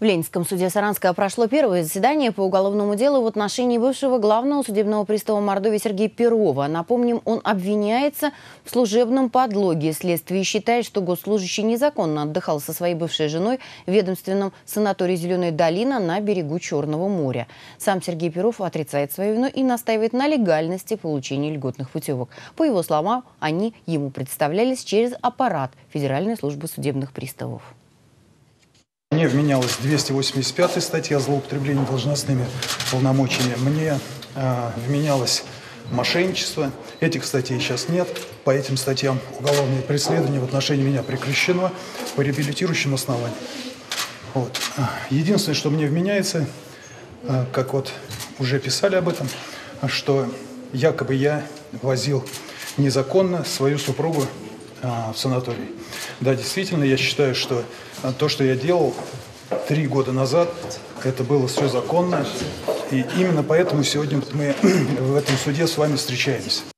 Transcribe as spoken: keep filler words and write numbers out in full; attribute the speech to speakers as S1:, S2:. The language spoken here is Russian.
S1: В Ленинском суде Саранска прошло первое заседание по уголовному делу в отношении бывшего главного судебного пристава Мордовии Сергея Перова. Напомним, он обвиняется в служебном подлоге. Следствие считает, что госслужащий незаконно отдыхал со своей бывшей женой в ведомственном санатории «Зеленая долина» на берегу Черного моря. Сам Сергей Перов отрицает свою вину и настаивает на легальности получения льготных путевок. По его словам, они ему представлялись через аппарат Федеральной службы судебных приставов.
S2: Мне вменялась двести восемьдесят пятая статья злоупотребления должностными полномочиями. Мне э, вменялось мошенничество. Этих статей сейчас нет. По этим статьям уголовное преследование в отношении меня прекращено по реабилитирующим основаниям. Вот. Единственное, что мне вменяется, э, как вот уже писали об этом, что якобы я возил незаконно свою супругу э, в санаторий. Да, действительно, я считаю, что то, что я делал три года назад, это было все законно. И именно поэтому сегодня мы в этом суде с вами встречаемся.